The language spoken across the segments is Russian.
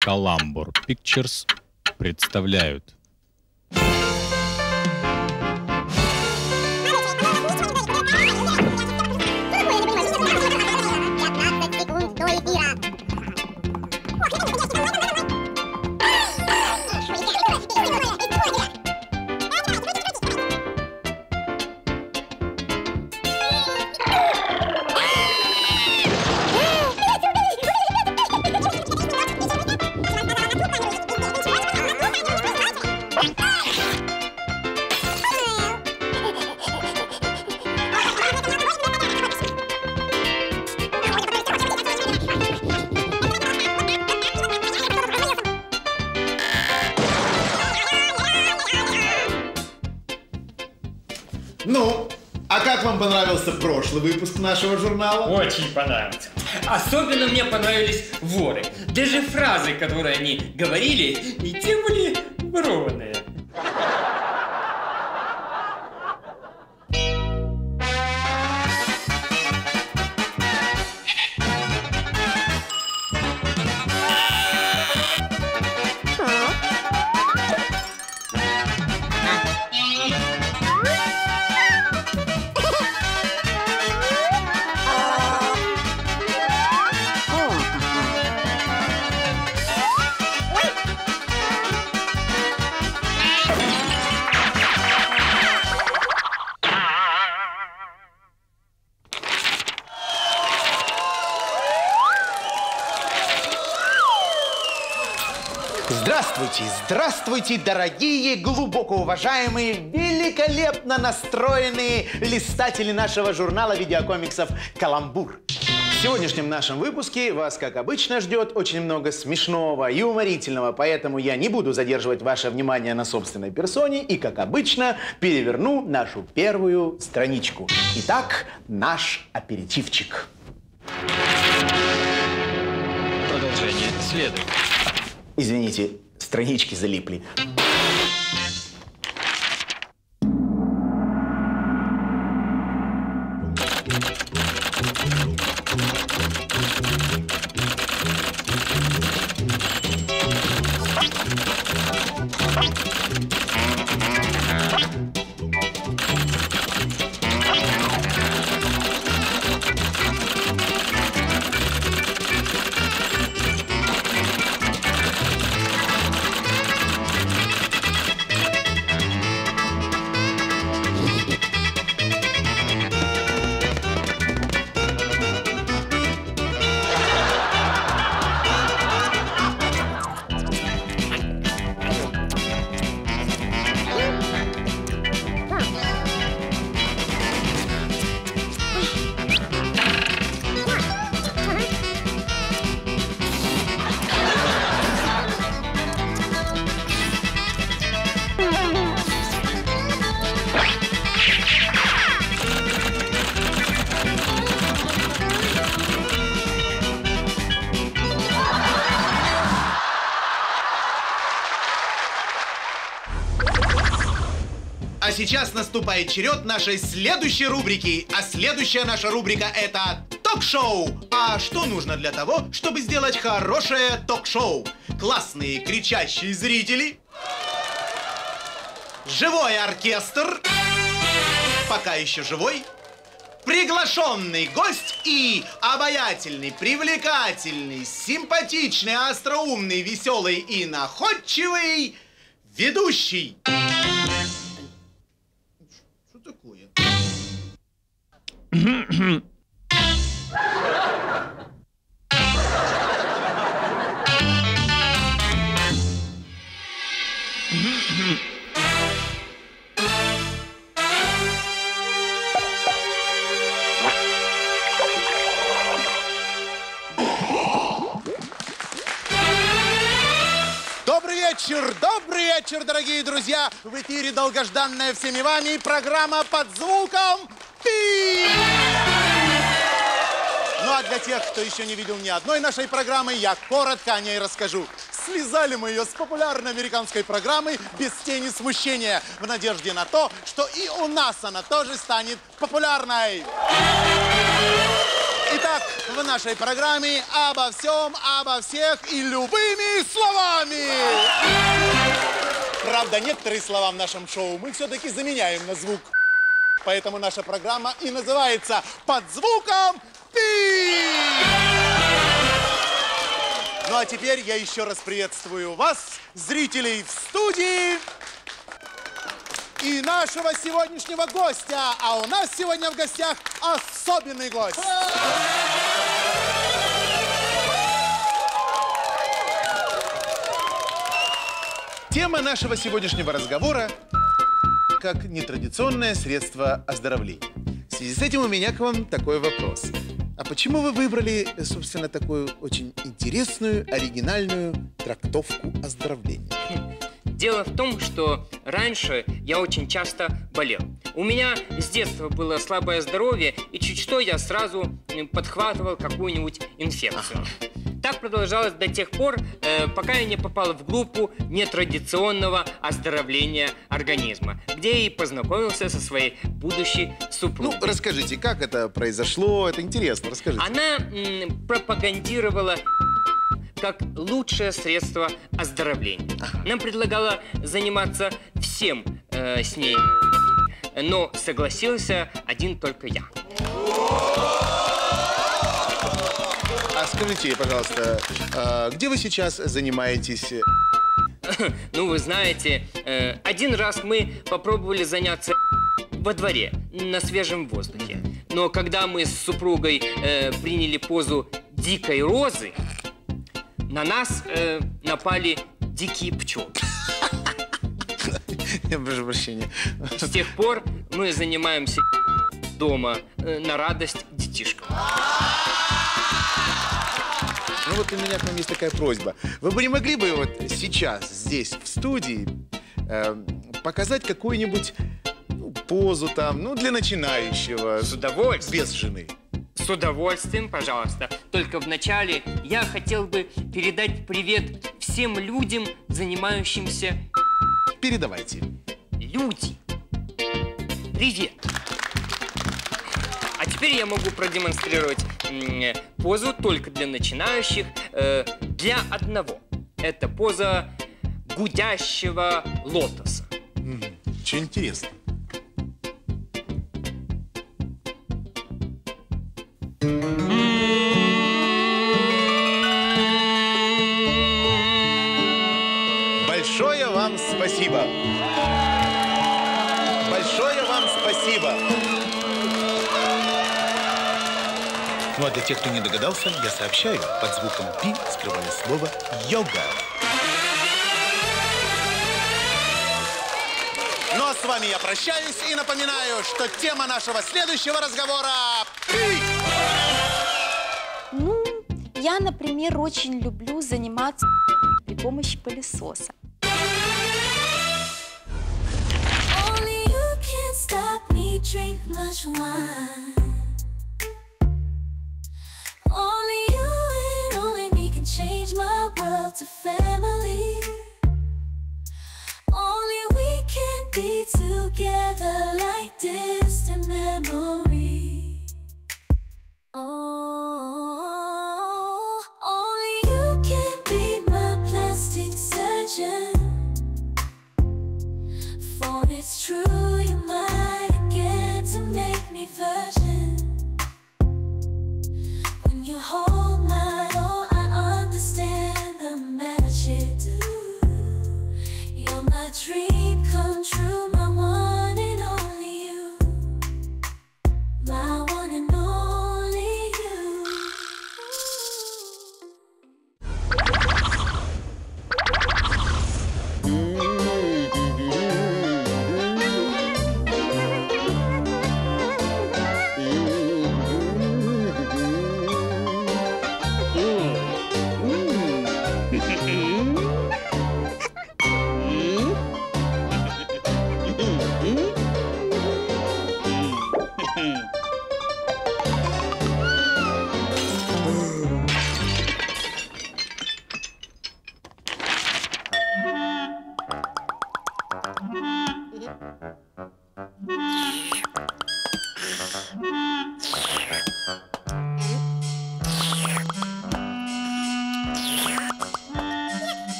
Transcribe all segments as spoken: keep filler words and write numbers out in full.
Calambour Pictures представляют. Ну, а как вам понравился прошлый выпуск нашего журнала? Очень понравился. Особенно мне понравились воры. Даже фразы, которые они говорили, и те были ворованные. Здравствуйте, здравствуйте, дорогие, глубоко уважаемые, великолепно настроенные листатели нашего журнала видеокомиксов «Каламбур». В сегодняшнем нашем выпуске вас, как обычно, ждет очень много смешного и уморительного, поэтому я не буду задерживать ваше внимание на собственной персоне и, как обычно, переверну нашу первую страничку. Итак, наш аперитивчик. Продолжение следует. Извините, странички залипли. А сейчас наступает черед нашей следующей рубрики. А следующая наша рубрика – это ток-шоу. А что нужно для того, чтобы сделать хорошее ток-шоу? Классные кричащие зрители, живой оркестр, пока еще живой, приглашенный гость и обаятельный, привлекательный, симпатичный, остроумный, веселый и находчивый ведущий. Что такое? Добрый вечер, добрый вечер, дорогие друзья! В эфире долгожданная всеми вами программа «Под звуком Пи». Ну а для тех, кто еще не видел ни одной нашей программы, я коротко о ней расскажу. Слезали мы ее с популярной американской программы без тени смущения, в надежде на то, что и у нас она тоже станет популярной. Итак, в нашей программе обо всем, обо всех и любыми словами. Правда, некоторые слова в нашем шоу мы все-таки заменяем на звук. Поэтому наша программа и называется «Под звуком пи». Ну а теперь я еще раз приветствую вас, зрителей в студии, и нашего сегодняшнего гостя. А у нас сегодня в гостях особенный гость. Тема нашего сегодняшнего разговора – как нетрадиционное средство оздоровления. В связи с этим у меня к вам такой вопрос. А почему вы выбрали, собственно, такую очень интересную, оригинальную трактовку оздоровления? Дело в том, что раньше я очень часто болел. У меня с детства было слабое здоровье, и чуть что я сразу подхватывал какую-нибудь инфекцию. Ага. Так продолжалось до тех пор, э, пока я не попал в группу нетрадиционного оздоровления организма, где и познакомился со своей будущей супругой. Ну, расскажите, как это произошло? Это интересно, расскажите. Она м, пропагандировала как лучшее средство оздоровления. Ага. Нам предлагала заниматься всем э, с ней, но согласился один только я. А скажите, пожалуйста, где вы сейчас занимаетесь? Ну, вы знаете, один раз мы попробовали заняться во дворе, на свежем воздухе. Но когда мы с супругой приняли позу дикой розы, на нас напали дикие пчелы. Я прошу прощения. С тех пор мы занимаемся дома на радость детишкам. Ну вот у меня к вам есть такая просьба. Вы бы не могли бы вот сейчас, здесь, в студии, э, показать какую-нибудь ну, позу там, ну, для начинающего. С удовольствием. Без жены. С удовольствием, пожалуйста. Только вначале я хотел бы передать привет всем людям, занимающимся... Передавайте. Люди. Привет. А теперь я могу продемонстрировать м, позу только для начинающих, э, для одного. Это поза гудящего лотоса. Mm, очень интересно. Большое вам спасибо. Большое вам спасибо. Ну а для тех, кто не догадался, я сообщаю, под звуком «пи» скрывалось слово «йога». Ну а с вами я прощаюсь и напоминаю, что тема нашего следующего разговора «пи». Ну, я, например, очень люблю заниматься при помощи пылесоса. Only you and only me can change my world to family. Only we can be together like distant memory. Oh, only you can be my plastic surgeon. For it's true, you might get to make me virgin. You hold my door, I understand the magic do. You're my dream come true, my one and only you. My one and only you.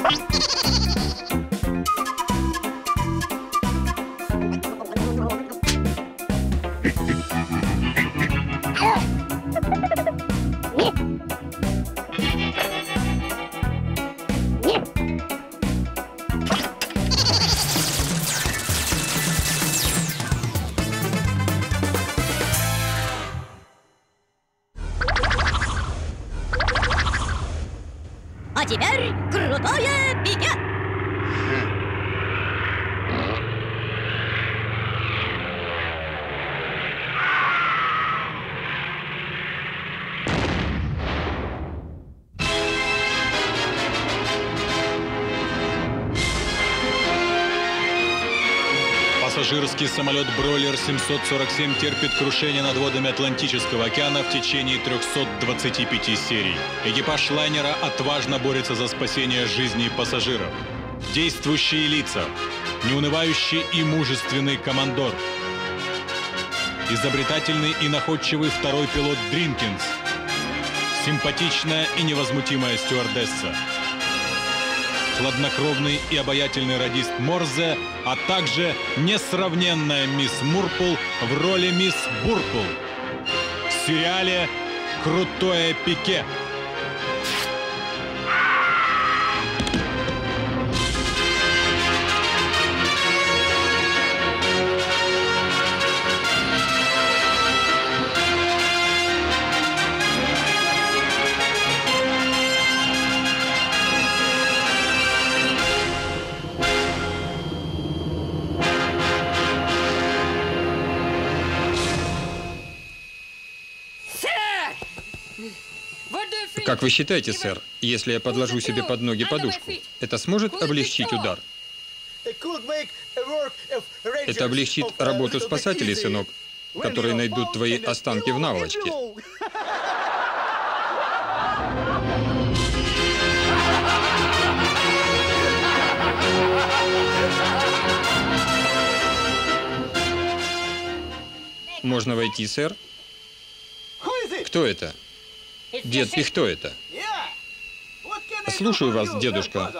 А теперь крутое пике! Пассажирский самолет «Бройлер семьсот сорок семь» терпит крушение над водами Атлантического океана в течение трёхсот двадцати пяти серий. Экипаж лайнера отважно борется за спасение жизней пассажиров. Действующие лица. Неунывающий и мужественный командор. Изобретательный и находчивый второй пилот Дринкинс. Симпатичная и невозмутимая стюардесса. Хладнокровный и обаятельный радист Морзе, а также несравненная мисс Мурпл в роли мисс Бурпл в сериале «Крутое пике». Как вы считаете, сэр, если я подложу себе под ноги подушку, это сможет облегчить удар? Это облегчит работу спасателей, сынок, которые найдут твои останки в наволочке. Можно войти, сэр? Кто это? Дед Пихто это. Слушаю вас, дедушка.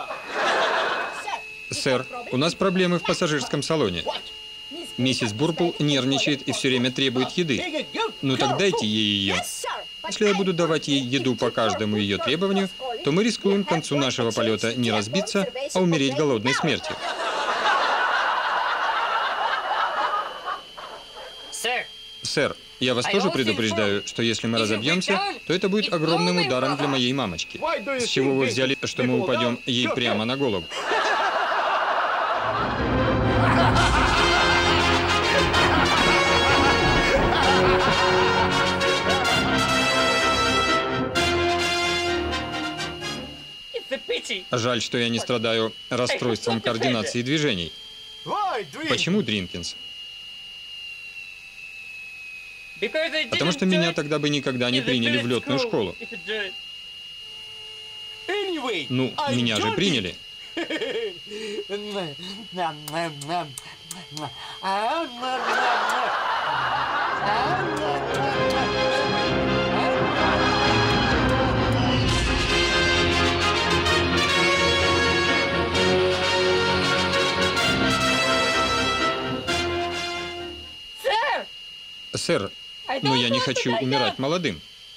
Сэр, у нас проблемы в пассажирском салоне. Миссис Бурпл нервничает и все время требует еды. Ну так дайте ей ее. Если я буду давать ей еду по каждому ее требованию, то мы рискуем к концу нашего полета не разбиться, а умереть голодной смертью. Сэр, я вас тоже предупреждаю, что если мы разобьемся, то это будет огромным ударом для моей мамочки. С чего вы взяли, что мы упадем ей прямо на голову? Жаль, что я не страдаю расстройством координации движений. Почему Дринкинс? Потому что меня тогда бы никогда не приняли в летную школу. Ну, меня же приняли. Сэр, но я не хочу умирать молодым.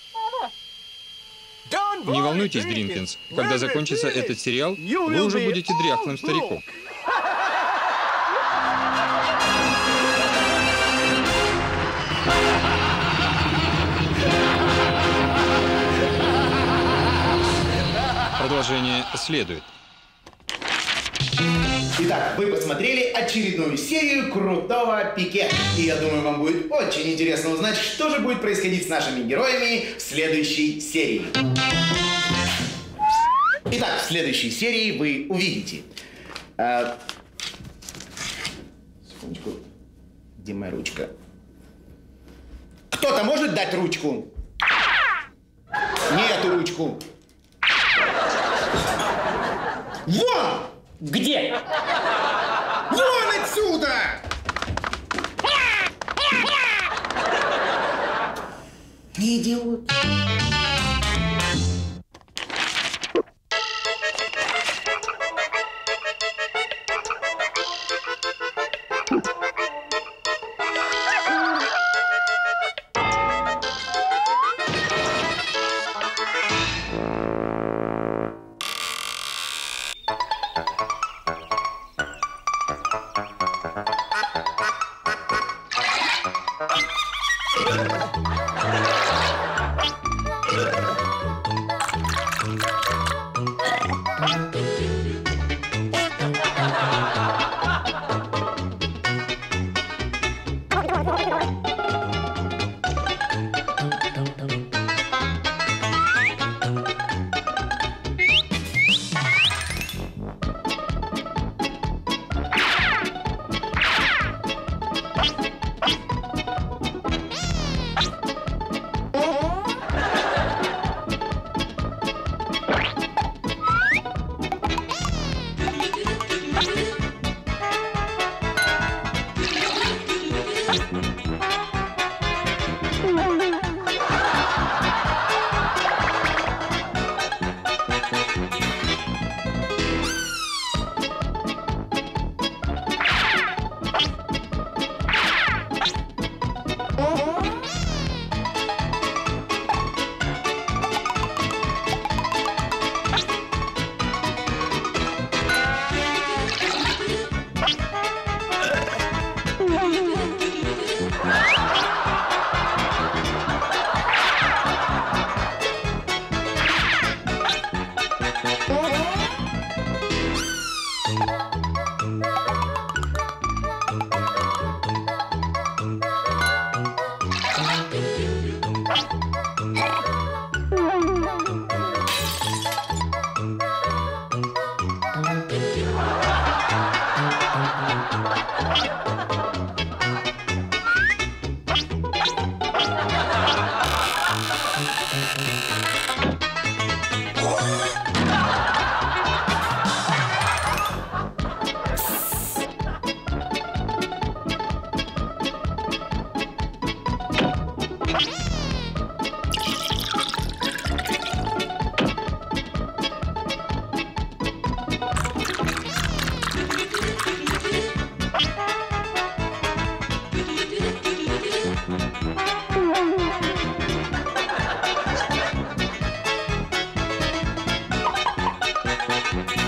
Не волнуйтесь, Дринкинс. Когда закончится этот сериал, вы уже будете дряхлым стариком. Продолжение следует. Итак, вы посмотрели очередную серию «Крутого пике». И я думаю, вам будет очень интересно узнать, что же будет происходить с нашими героями в следующей серии. Итак, в следующей серии вы увидите... А... Секундочку. Где моя ручка? Кто-то может дать ручку? Нету ручку. Вон! Где? Вон отсюда! Идиот.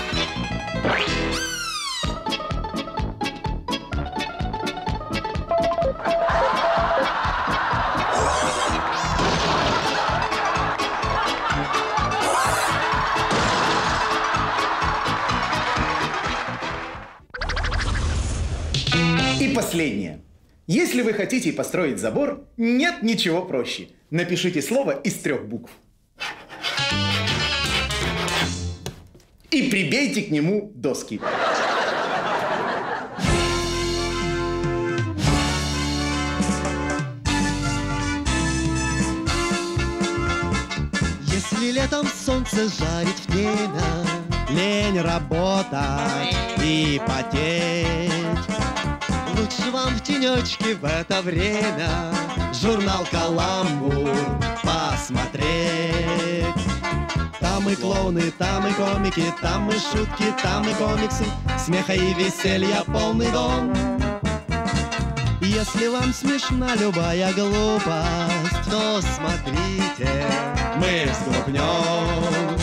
И последнее. Если вы хотите построить забор, нет ничего проще. Напишите слово из трех букв. И прибейте к нему доски. Если летом солнце жарит в время, лень работать и потеть, лучше вам в тенечке в это время журнал «Каламбур» посмотреть. Там и клоуны, там и комики, там и шутки, там и комиксы, смеха и веселья полный дом. Если вам смешна любая глупость, то смотрите, мы взглупнем.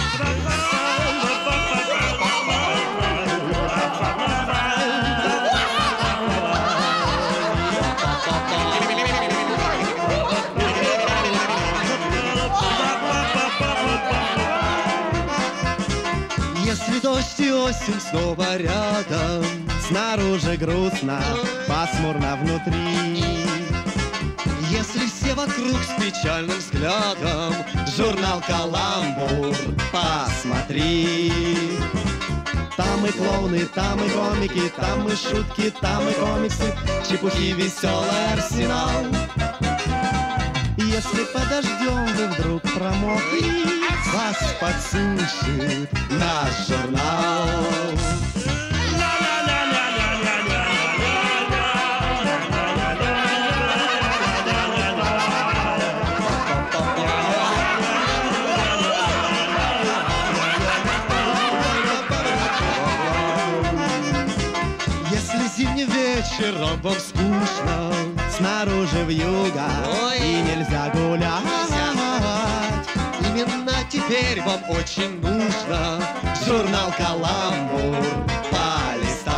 Если дождь и осень снова рядом, снаружи грустно, пасмурно внутри. Если все вокруг с печальным взглядом, журнал «Каламбур» посмотри. Там и клоуны, там и комики, там и шутки, там и комиксы, чепухи, веселый арсенал. Если подождем вы вдруг промокли, вас подсушит наш журнал. Если зимним вечером вам скучно, снаружи вьюга и нельзя гулять, именно теперь вам очень нужно журнал «Каламбур» полистать.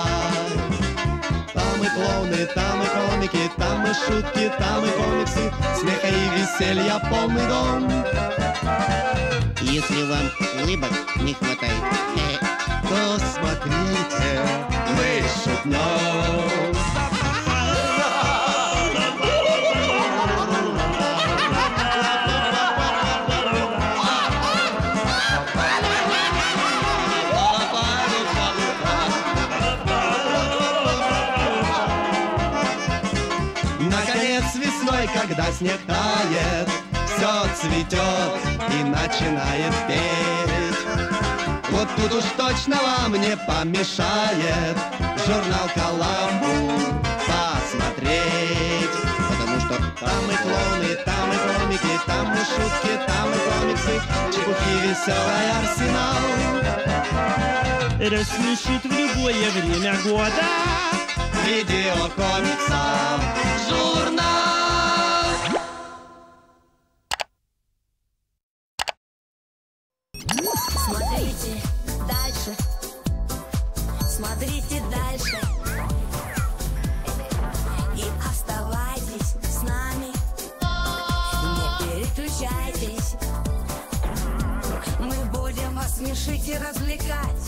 Там и клоуны, там и комики, там и шутки, там и комиксы, смеха и веселья полный дом. Если вам улыбок не хватает, то смотрите, мы шутнем. Весной, когда снег тает, все цветет и начинает петь. Вот тут уж точно вам не помешает журнал «Каламбур» посмотреть. Потому что там и клоуны, там и комики, там и шутки, там и комиксы, чепухи, веселый арсенал. Рассмешит в любое время года видеокомиксов журнал. Смотрите дальше, смотрите дальше и оставайтесь с нами, не переключайтесь. Мы будем вас смешить и развлекать.